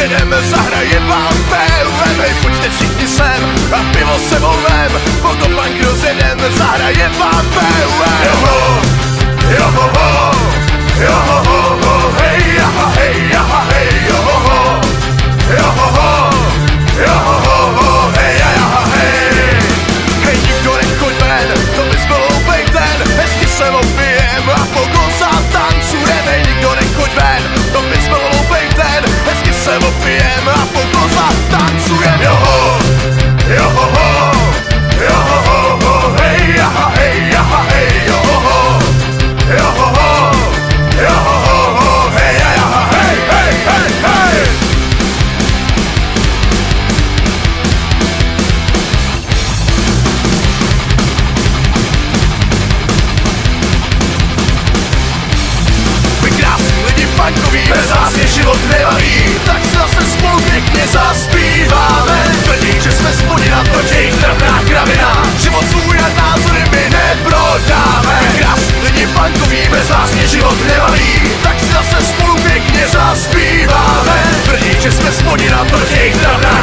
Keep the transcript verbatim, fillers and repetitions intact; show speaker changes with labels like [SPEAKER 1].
[SPEAKER 1] jedeme, zahrajem vám P U M. Hej, pojďte všichni sem a pivo sebou vem, Pokopánk rozjedeme, zahrajem vám P U M. Joho, joho, joho, joho, hej, jaha, hej, jaha, hej, joho, joho, joho, hej, jaha, hej. Hej, nikdo nechoď ven, to bys byl loupej ten, hezky se opijem a pokoza tancujeme. Hej, nikdo nechoď ven, to bys byl loupej ten, hezky se opijem a pokoza tancujeme. Joho, joho, joho, hej, jaha, hej, jaha, hej, joho, joho, joho, hej, jaha, hej, hej, hej, hej. Punkový, bez vás je život nebaví, tak si zase spolu pěkně zaspíváme. Tvrdí, že jsme spodí na to, že jich trvná kravina, život svůj a názory my neprodáme. Krásný lidi punkový, bez vás je život nebaví, tak si zase spolu pěkně zaspíváme. Tvrdí, že jsme spodí na to, že jich trvná